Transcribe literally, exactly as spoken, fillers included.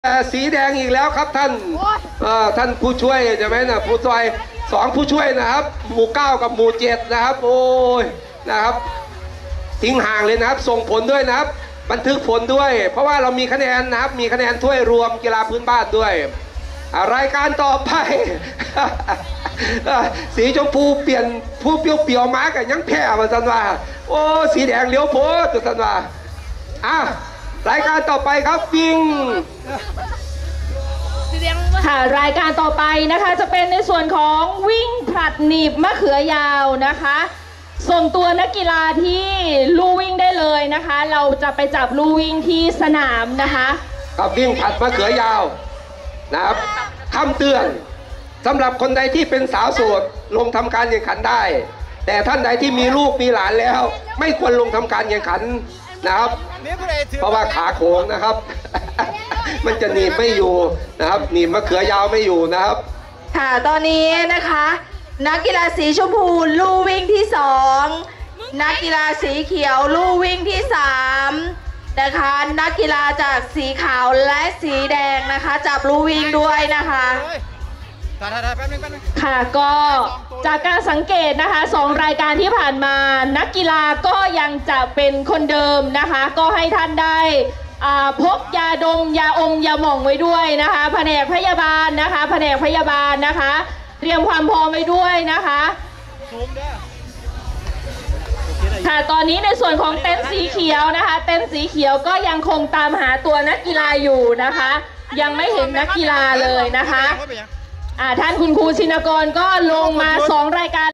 สีแดงอีกแล้วครับท่านท่านผู้ช่วยใช่ไหมนะผู้ช่วยสองผู้ช่วยนะครับหมู่เก้ากับหมู่เจ็ดนะครับโอ้ยนะครับทิ้งห่างเลยนะครับส่งผลด้วยนะครับบันทึกผลด้วยเพราะว่าเรามีคะแนนนะครับมีคะแนนถ้วยรวมกีฬาพื้นบ้านด้วยรายการต่อไป สีชมพูเปลี่ยนผู้เปรี้ยวๆมากันยังแพ้มาสันว่าโอ้สีแดงเลี้ยวโพสสันว่าอ่ะรายการต่อไปครับวิ่งค่ะรายการต่อไปนะคะจะเป็นในส่วนของวิ่งผลัดหนีบมะเขือยาวนะคะส่งตัวนักกีฬาที่ลู่วิ่งได้เลยนะคะเราจะไปจับลู่วิ่งที่สนามนะคะกับวิ่งผลัดมะเขือยาวนะครับคำเตือนสำหรับคนใดที่เป็นสาวโสดลงทำการแข่งขันได้แต่ท่านใดที่มีลูกมีหลานแล้วไม่ควรลงทำการแข่งขันนะครับเพราะว่าขาโค้งนะครับ มันจะหนีบไม่อยู่นะครับหนีบมะเขือยาวไม่อยู่นะครับค่ะตอนนี้นะคะนักกีฬาสีชมพูลู่วิ่งที่สองนักกีฬาสีเขียวลู่วิ่งที่สามนะคะนักกีฬาจากสีขาวและสีแดงนะคะจับลู่วิ่งด้วยนะคะค่ะก็จากการสังเกตนะคะสองรายการที่ผ่านมานักกีฬาก็ยังจะเป็นคนเดิมนะคะก็ให้ท่านได้พกยาดมยาอมยาหม่องไว้ด้วยนะคะแผนกพยาบาลนะคะแผนกพยาบาลนะคะเตรียมความพร้อมไว้ด้วยนะคะค่ะตอนนี้ในส่วนของเต็นท์สีเขียวนะคะเต็นท์สีเขียวก็ยังคงตามหาตัวนักกีฬาอยู่นะคะยังไม่เห็นนักกีฬาเลยนะคะท่านคุณครูชินกรก็ลงมาสองรายการ